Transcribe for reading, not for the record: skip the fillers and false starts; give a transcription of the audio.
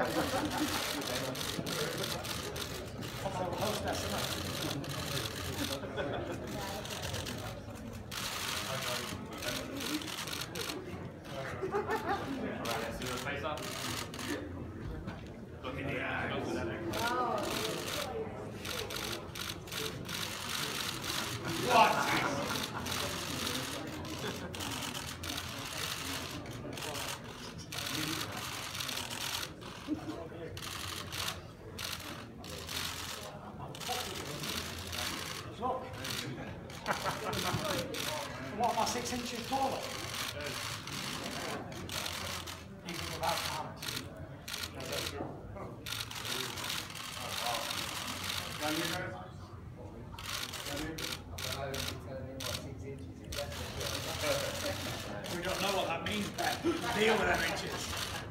Let's do a face off. Look in the eye. What? Look. What am I, 6 inches taller? Even without arms. We don't know what that means, Ben. Deal with them inches.